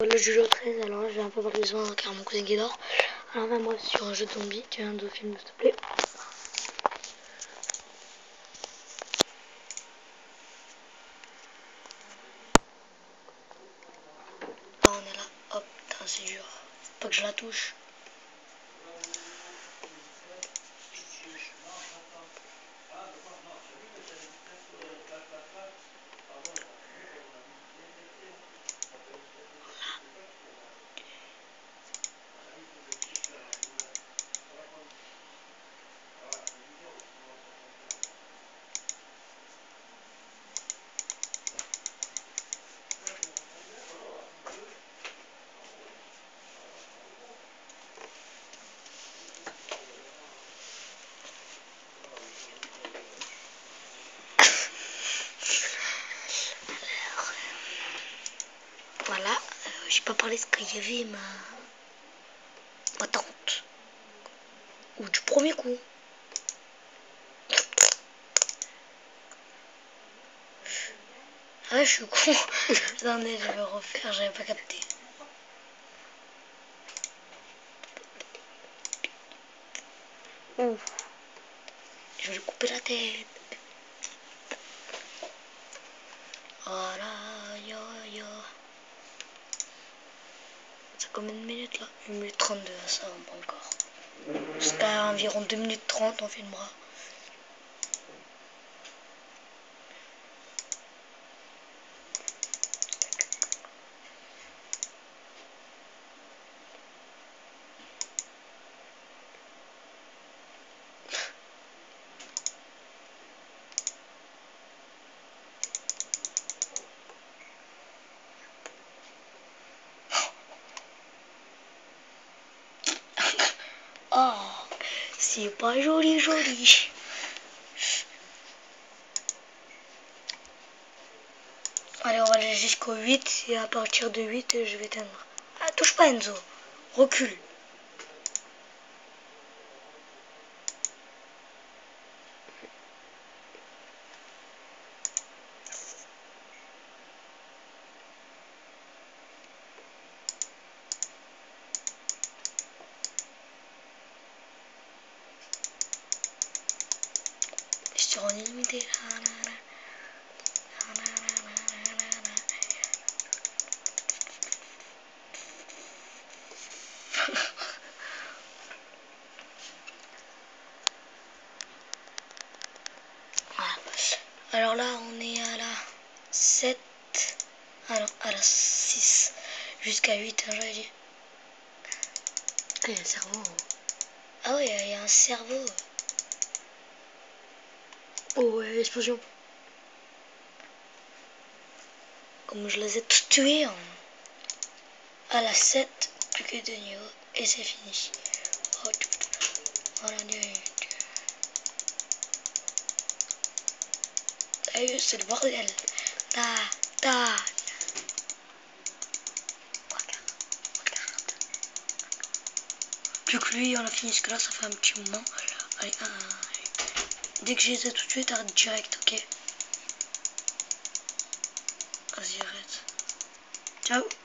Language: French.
Le jeu 13, alors là je vais un peu parler soin car mon cousin qui dort. Alors même moi sur un jeu de zombie, tu viens de film s'il te plaît. Là on est là, hop, c'est dur. Faut pas que je la touche. Voilà, j'ai pas parlé de ce qu'il y avait ma tante. Ou du premier coup. Ah je suis con. Attendez, je vais refaire, j'avais pas capté. Ouh. Je vais lui couper la tête. Voilà, yo yo. Ça combien de minutes là? 1 minute 32, ça va pas encore. Jusqu'à environ 2 minutes 30 on filmera. Oh, c'est pas joli joli. Allez, on va aller jusqu'au 8 et à partir de 8, je vais éteindre. Ah, touche pas Enzo. Recule. Sur un illimité. Voilà. Alors là, on est à la 7. Alors, à la 6. Jusqu'à 8, hein, j'avais dit. Ah, il y a un cerveau. Ah ouais, il y a un cerveau. Oh ouais, explosion. Comme je les ai tous tués. Hein. À la 7, plus que 2 niveaux. Et c'est fini. Oh, voilà, c'est le bordel. Ta, ta. Plus que lui, on a fini ce que là, ça fait un petit moment. Allez, dès que j'ai tout de suite, arrête direct, ok? Vas-y, arrête. Ciao.